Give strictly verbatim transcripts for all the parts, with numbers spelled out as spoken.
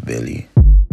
Billy.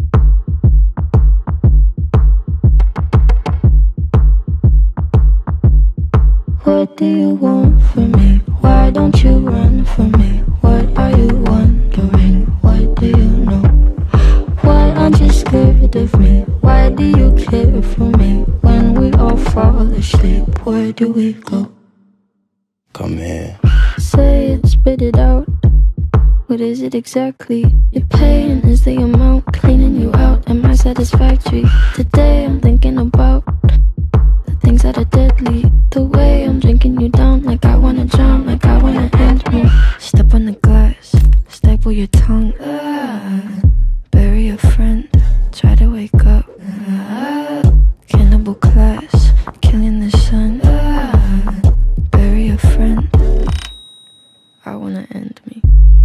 What do you want from me? Why don't you run from me? What are you wondering? What do you know? Why aren't you scared of me? Why do you care for me? When we all fall asleep, where do we go? Come here. Say it, spit it out. What is it exactly? Your pain is the amount cleaning you out. Am I satisfactory? Today I'm thinking about the things that are deadly. The way I'm drinking you down, like I wanna drown, like I wanna end me. Step on the glass, staple your tongue. Ah, bury a friend, try to wake up. Ah, cannibal class, killing the sun. Ah, bury a friend, I wanna end me.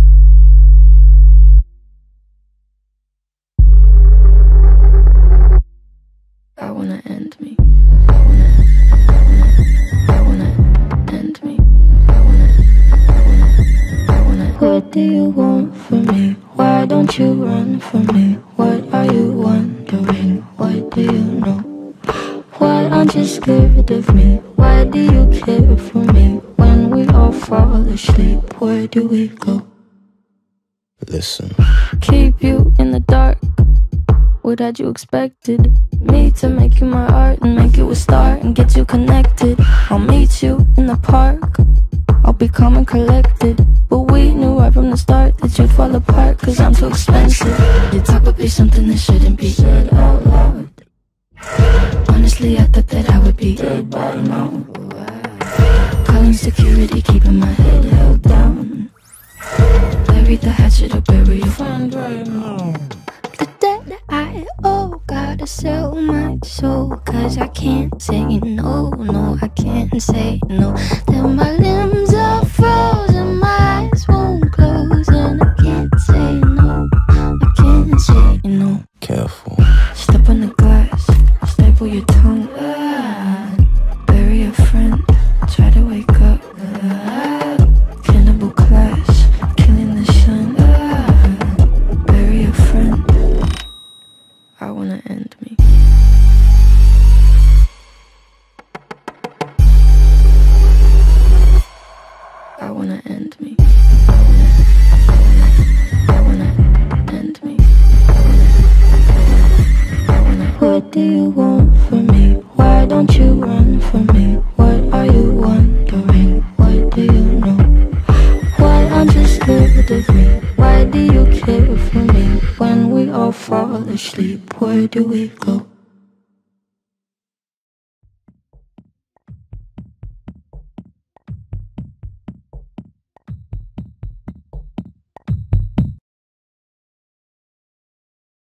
I wanna end me. I wanna, I wanna, I wanna end me. I wanna, I wanna, I wanna. What do you want from me? Why don't you run from me? What are you wondering? What do you know? Why aren't you scared of me? Why do you care for me? When we all fall asleep, where do we go? Listen. Keep you in the dark. What had you expected? Me to make you my art and make you a star and get you connected. I'll meet you in the park. I'll be calm and collected. But we knew right from the start that you'd fall apart, cause I'm too expensive. Your talk would be something that shouldn't be said out loud. Honestly, I thought that I would be dead by now. Calling security, keeping my head held down. Bury the hatchet or bury your friend right now. The debt I owe, gotta sell my soul, cause I can't say no, no, I can't say no. Then my limbs are frozen, my eyes won't close, and I can't say no, I can't say no. Careful. Step on the glass, staple your tongue. Ah, bury a friend, try to wake up. Ah, cannibal class, killing the sun. Ah, bury a friend, I wanna end me. I wanna end me. I wanna end me. I wanna. What do you want from me? Why don't you run from me? What are you wondering? What do you know? Why aren't you scared of me? Why do you care for me? When we all fall asleep, where do we go?